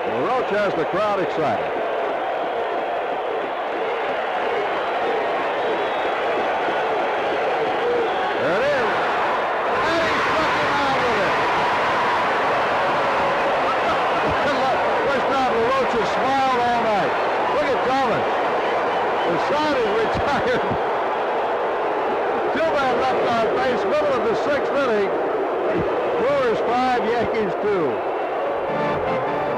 LaRoche has the crowd excited. There it is. And he struck him out with it. First time LaRoche has smiled all night. Look at Thomas. The side is retired. Two-man left on base, middle of the 6th inning. Brewers 5, Yankees 2.